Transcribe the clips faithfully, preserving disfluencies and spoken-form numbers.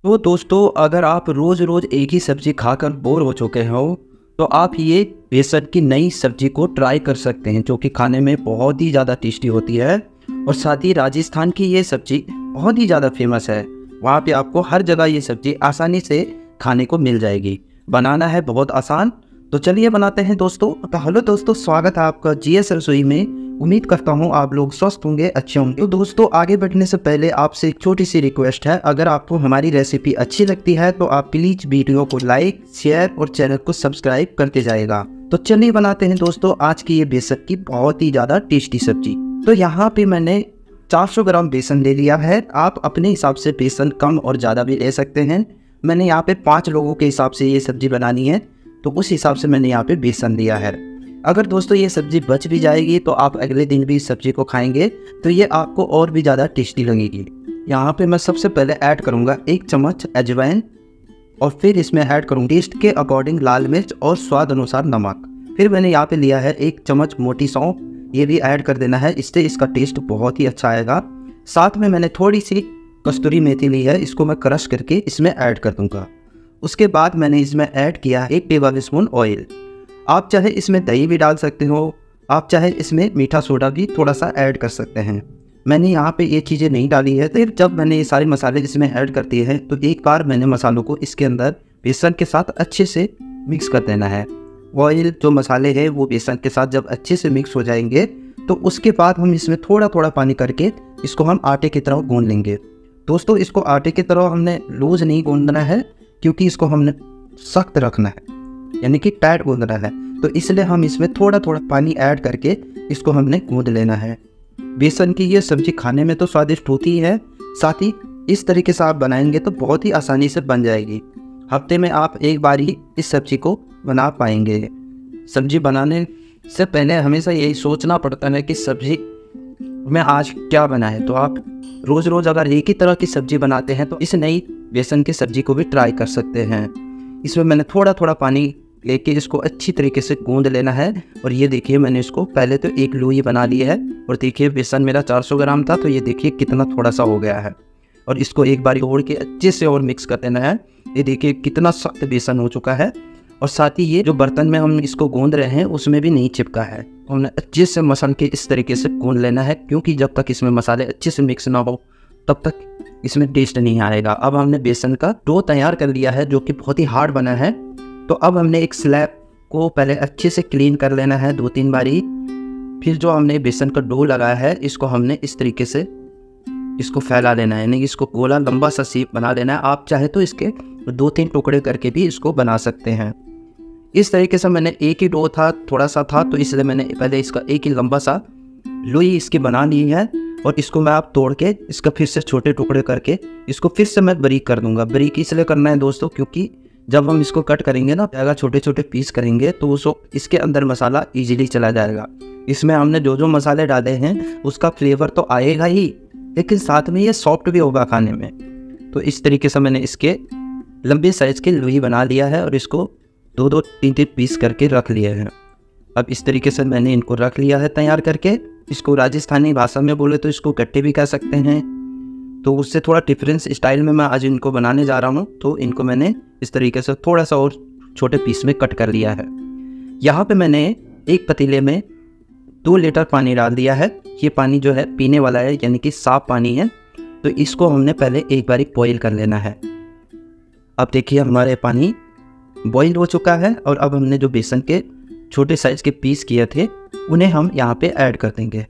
तो दोस्तों, अगर आप रोज़ रोज़ एक ही सब्ज़ी खाकर बोर हो चुके हो तो आप ये बेसन की नई सब्ज़ी को ट्राई कर सकते हैं, जो कि खाने में बहुत ही ज़्यादा टेस्टी होती है। और साथ ही राजस्थान की ये सब्ज़ी बहुत ही ज़्यादा फेमस है। वहाँ पे आपको हर जगह ये सब्ज़ी आसानी से खाने को मिल जाएगी। बनाना है बहुत आसान, तो चलिए बनाते हैं दोस्तों। तो हेलो दोस्तों, स्वागत है आपका जीएस रसोई में। उम्मीद करता हूँ आप लोग स्वस्थ होंगे, अच्छे होंगे। तो दोस्तों, आगे बढ़ने से पहले आपसे एक छोटी सी रिक्वेस्ट है। अगर आपको हमारी रेसिपी अच्छी लगती है तो आप प्लीज़ वीडियो को लाइक, शेयर और चैनल को सब्सक्राइब करते जाएगा। तो चलिए बनाते हैं दोस्तों आज की ये बेसन की बहुत ही ज़्यादा टेस्टी सब्जी। तो यहाँ पे मैंने चार सौ ग्राम बेसन ले लिया है। आप अपने हिसाब से बेसन कम और ज़्यादा भी ले सकते हैं। मैंने यहाँ पे पाँच लोगों के हिसाब से ये सब्जी बनानी है, तो उस हिसाब से मैंने यहाँ पे बेसन लिया है। अगर दोस्तों ये सब्ज़ी बच भी जाएगी तो आप अगले दिन भी इस सब्ज़ी को खाएंगे तो ये आपको और भी ज़्यादा टेस्टी लगेगी। यहाँ पे मैं सबसे पहले ऐड करूँगा एक चम्मच अजवाइन, और फिर इसमें ऐड करूँगा टेस्ट के अकॉर्डिंग लाल मिर्च और स्वाद अनुसार नमक। फिर मैंने यहाँ पे लिया है एक चम्मच मोटी सौंफ, ये भी ऐड कर देना है, इससे इसका टेस्ट बहुत ही अच्छा आएगा। साथ में मैंने थोड़ी सी कस्तूरी मेथी ली है, इसको मैं क्रश करके इसमें ऐड कर दूँगा। उसके बाद मैंने इसमें ऐड किया एक टेबल स्पून ऑयल। आप चाहे इसमें दही भी डाल सकते हो, आप चाहे इसमें मीठा सोडा भी थोड़ा सा ऐड कर सकते हैं। मैंने यहाँ पे ये चीज़ें नहीं डाली है। तो जब मैंने ये सारे मसाले इसमें ऐड कर दिए हैं तो एक बार मैंने मसालों को इसके अंदर बेसन के साथ अच्छे से मिक्स कर देना है। ऑयल जो मसाले हैं वो बेसन के साथ जब अच्छे से मिक्स हो जाएंगे तो उसके बाद हम इसमें थोड़ा थोड़ा पानी करके इसको हम आटे की तरह गूंद लेंगे। दोस्तों, इसको आटे की तरह हमने लूज नहीं गूंदना है, क्योंकि इसको हमने सख्त रखना है, यानी कि टाइट गूंदना है। तो इसलिए हम इसमें थोड़ा थोड़ा पानी ऐड करके इसको हमने गूंद लेना है। बेसन की ये सब्ज़ी खाने में तो स्वादिष्ट होती है, साथ ही इस तरीके से आप बनाएंगे तो बहुत ही आसानी से बन जाएगी। हफ्ते में आप एक बार ही इस सब्ज़ी को बना पाएंगे। सब्ज़ी बनाने से पहले हमेशा यही सोचना पड़ता है कि सब्ज़ी में आज क्या बनाए। तो आप रोज़ रोज़ अगर एक ही तरह की सब्ज़ी बनाते हैं तो इस नई बेसन की सब्ज़ी को भी ट्राई कर सकते हैं। इसमें मैंने थोड़ा थोड़ा पानी लेके इसको अच्छी तरीके से गूंद लेना है। और ये देखिए, मैंने इसको पहले तो एक लोई बना ली है, और देखिए बेसन मेरा चार सौ ग्राम था, तो ये देखिए कितना थोड़ा सा हो गया है। और इसको एक बार ओढ़ के अच्छे से और मिक्स कर देना है। ये देखिए कितना सख्त बेसन हो चुका है। और साथ ही ये जो बर्तन में हम इसको गूंद रहे हैं उसमें भी नहीं चिपका है। हमने अच्छे से मसल के इस तरीके से गूंद लेना है, क्योंकि जब तक इसमें मसाले अच्छे से मिक्स ना हो तब तक इसमें टेस्ट नहीं आएगा। अब हमने बेसन का डो तैयार कर लिया है, जो कि बहुत ही हार्ड बना है। तो अब हमने एक स्लैब को पहले अच्छे से क्लीन कर लेना है दो तीन बारी। फिर जो हमने बेसन का डो लगाया है इसको हमने इस तरीके से इसको फैला लेना है, यानी इसको गोला लंबा सा शेप बना लेना है। आप चाहे तो इसके दो तीन टुकड़े करके भी इसको बना सकते हैं। इस तरीके से मैंने एक ही डो था, थोड़ा सा था, तो इसलिए मैंने पहले इसका एक ही लंबा सा लोई इसकी बना ली है। और इसको मैं आप तोड़ के इसका फिर से छोटे टुकड़े करके इसको फिर से मैं बारीक कर दूंगा। बारीक इसलिए करना है दोस्तों, क्योंकि जब हम इसको कट करेंगे ना, अगर छोटे छोटे पीस करेंगे तो उसको इसके अंदर मसाला इजीली चला जाएगा। इसमें हमने जो जो मसाले डाले हैं उसका फ्लेवर तो आएगा ही, लेकिन साथ में ये सॉफ्ट भी होगा खाने में। तो इस तरीके से मैंने इसके लंबे साइज़ के लोई बना लिया है और इसको दो दो तीन तीन पीस करके रख लिए हैं। अब इस तरीके से मैंने इनको रख लिया है तैयार करके। इसको राजस्थानी भाषा में बोले तो इसको गट्टे भी कह सकते हैं। तो उससे थोड़ा डिफरेंस स्टाइल में मैं आज इनको बनाने जा रहा हूँ। तो इनको मैंने इस तरीके से थोड़ा सा और छोटे पीस में कट कर लिया है। यहाँ पे मैंने एक पतीले में दो लीटर पानी डाल दिया है। ये पानी जो है पीने वाला है, यानी कि साफ पानी है। तो इसको हमने पहले एक बार बॉईल कर लेना है। अब देखिए हमारे पानी बॉईल हो चुका है, और अब हमने जो बेसन के छोटे साइज़ के पीस किए थे उन्हें हम यहाँ पे ऐड कर देंगे।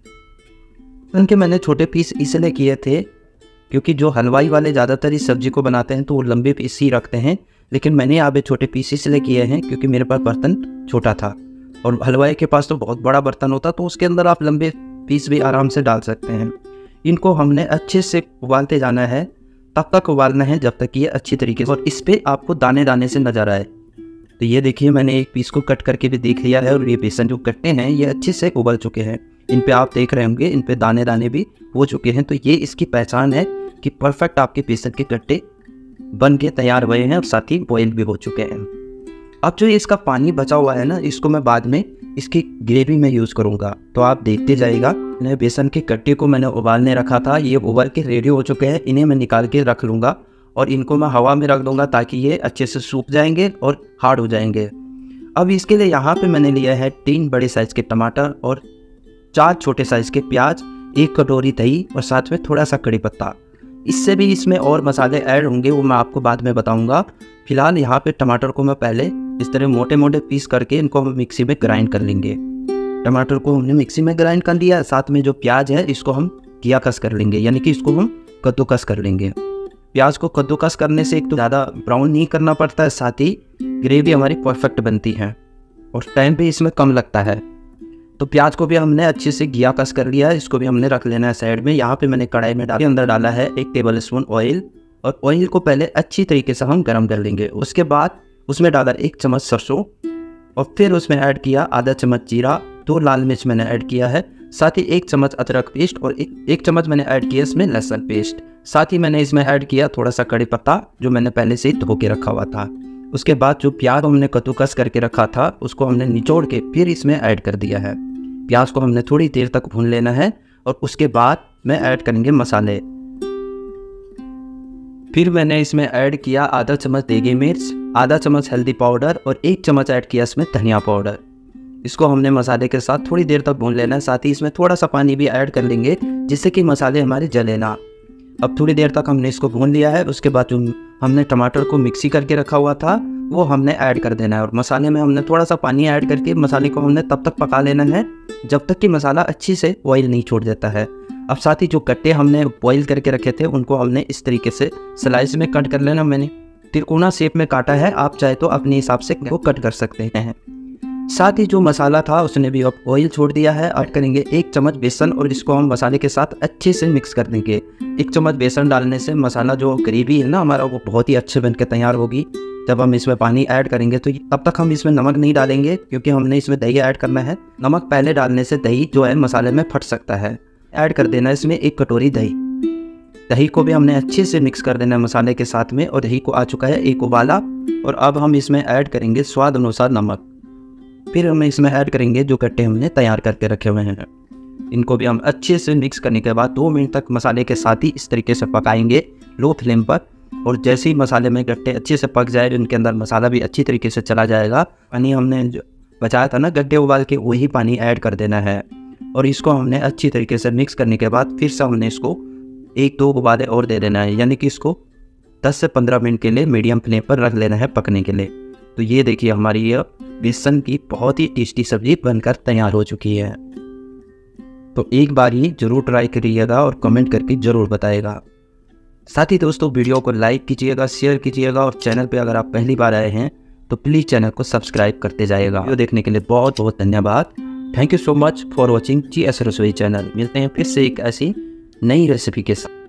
उनके मैंने छोटे पीस इसलिए किए थे क्योंकि जो हलवाई वाले ज़्यादातर इस सब्ज़ी को बनाते हैं तो वो लंबे पीस ही रखते हैं, लेकिन मैंने यहाँ पे छोटे पीस इसलिए किए हैं क्योंकि मेरे पास बर्तन छोटा था, और हलवाई के पास तो बहुत बड़ा बर्तन होता, तो उसके अंदर आप लंबे पीस भी आराम से डाल सकते हैं। इनको हमने अच्छे से उबालते जाना है, तब तक उबालना है जब तक ये अच्छी तरीके से, और इस पर आपको दाने दाने से नज़र आए। तो ये देखिए मैंने एक पीस को कट करके भी देख लिया है, और ये बेसन जो कट्टे हैं ये अच्छे से उबल चुके हैं। इन पे आप देख रहे होंगे, इन पे दाने दाने भी हो चुके हैं। तो ये इसकी पहचान है कि परफेक्ट आपके बेसन के कट्टे बन के तैयार हुए हैं और साथ ही बॉयल भी हो चुके हैं। अब जो इसका पानी बचा हुआ है ना, इसको मैं बाद में इसकी ग्रेवी में यूज़ करूँगा, तो आप देखते जाइएगा। बेसन के कट्टे को मैंने उबालने रखा था, ये उबाल के रेडी हो चुके हैं। इन्हें मैं निकाल के रख लूँगा। और इनको मैं हवा में रख दूंगा ताकि ये अच्छे से सूख जाएंगे और हार्ड हो जाएंगे। अब इसके लिए यहाँ पे मैंने लिया है तीन बड़े साइज़ के टमाटर और चार छोटे साइज़ के प्याज, एक कटोरी दही और साथ में थोड़ा सा कड़ी पत्ता। इससे भी इसमें और मसाले ऐड होंगे, वो मैं आपको बाद में बताऊंगा। फिलहाल यहाँ पे टमाटर को मैं पहले इस तरह मोटे मोटे पीस करके इनको हम मिक्सी में ग्राइंड कर लेंगे। टमाटर को हमने मिक्सी में ग्राइंड कर लिया, साथ में जो प्याज है इसको हम किया कस कर लेंगे, यानी कि इसको हम कद्दूकस कर लेंगे। प्याज को कद्दूकस करने से एक तो ज़्यादा ब्राउन नहीं करना पड़ता है, साथ ही ग्रेवी हमारी परफेक्ट बनती है और टाइम भी इसमें कम लगता है। तो प्याज को भी हमने अच्छे से घिया कस कर लिया है, इसको भी हमने रख लेना है साइड में। यहाँ पे मैंने कढ़ाई में डाल के अंदर डाला है एक टेबल स्पून ऑयल, और ऑयल को पहले अच्छी तरीके से हम गर्म कर लेंगे। उसके बाद उसमें डाला एक चम्मच सरसों और फिर उसमें ऐड किया आधा चम्मच जीरा, दो लाल मिर्च मैंने ऐड किया है, साथ ही एक चम्मच अदरक पेस्ट और एक एक चम्मच मैंने ऐड किया इसमें लहसुन पेस्ट। साथ ही मैंने इसमें ऐड किया थोड़ा सा कड़ी पत्ता जो मैंने पहले से ही धो के रखा हुआ था। उसके बाद जो प्याज हमने कद्दूकस करके रखा था उसको हमने निचोड़ के फिर इसमें ऐड कर दिया है। प्याज को हमने थोड़ी देर तक भून लेना है और उसके बाद में ऐड करेंगे मसाले। फिर मैंने इसमें ऐड किया आधा चम्मच देगी मिर्च, आधा चम्मच हल्दी पाउडर और एक चम्मच ऐड किया इसमें धनिया पाउडर। इसको हमने मसाले के साथ थोड़ी देर तक भून लेना है, साथ ही इसमें थोड़ा सा पानी भी ऐड कर लेंगे जिससे कि मसाले हमारे जले ना। अब थोड़ी देर तक हमने इसको भून लिया है। उसके बाद जो हमने टमाटर को मिक्सी करके रखा हुआ था वो हमने ऐड कर देना है और मसाले में हमने थोड़ा सा पानी ऐड करके मसाले को हमने तब तक पका लेना है जब तक कि मसाला अच्छी से ऑयल नहीं छोड़ देता है। अब साथ ही जो गट्टे हमने बॉईल करके रखे थे उनको हमने इस तरीके से स्लाइस में कट कर लेना। मैंने तिरकोना शेप में काटा है, आप चाहे तो अपने हिसाब से वो कट कर सकते हैं। साथ ही जो मसाला था उसने भी अब ऑयल छोड़ दिया है। ऐड करेंगे एक चम्मच बेसन और इसको हम मसाले के साथ अच्छे से मिक्स कर देंगे। एक चम्मच बेसन डालने से मसाला जो ग्रेवी है ना हमारा वो बहुत ही अच्छे बनकर तैयार होगी। जब हम इसमें पानी ऐड करेंगे तो तब तक हम इसमें नमक नहीं डालेंगे क्योंकि हमने इसमें दही ऐड करना है। नमक पहले डालने से दही जो है मसाले में फट सकता है। ऐड कर देना है इसमें एक कटोरी दही। दही को भी हमने अच्छे से मिक्स कर देना है मसाले के साथ में और दही को आ चुका है एक उबाला। और अब हम इसमें ऐड करेंगे स्वाद अनुसार नमक। फिर हम इसमें ऐड करेंगे जो गट्टे हमने तैयार करके रखे हुए हैं। इनको भी हम अच्छे से मिक्स करने के बाद दो मिनट तक मसाले के साथ ही इस तरीके से पकाएंगे लो फ्लेम पर। और जैसे ही मसाले में गट्टे अच्छे से पक जाए, इनके अंदर मसाला भी अच्छी तरीके से चला जाएगा, पानी हमने जो बचाया था ना गट्टे उबाल के वही पानी ऐड कर देना है। और इसको हमने अच्छी तरीके से मिक्स करने के बाद फिर से हमने इसको एक दो उबाले और दे देना है, यानी कि इसको दस से पंद्रह मिनट के लिए मीडियम फ्लेम पर रख लेना है पकने के लिए। तो ये देखिए हमारी ये बेसन की बहुत ही टेस्टी सब्जी बनकर तैयार हो चुकी है। तो एक बार ही ज़रूर ट्राई करिएगा और कमेंट करके ज़रूर बताइएगा। साथ ही दोस्तों वीडियो को लाइक कीजिएगा, शेयर कीजिएगा और चैनल पे अगर आप पहली बार आए हैं तो प्लीज़ चैनल को सब्सक्राइब करते जाइएगा। वीडियो देखने के लिए बहुत बहुत धन्यवाद। Thank you so much for watching G S Rasoi channel. मिलते हैं फिर से एक ऐसी नई रेसिपी के साथ।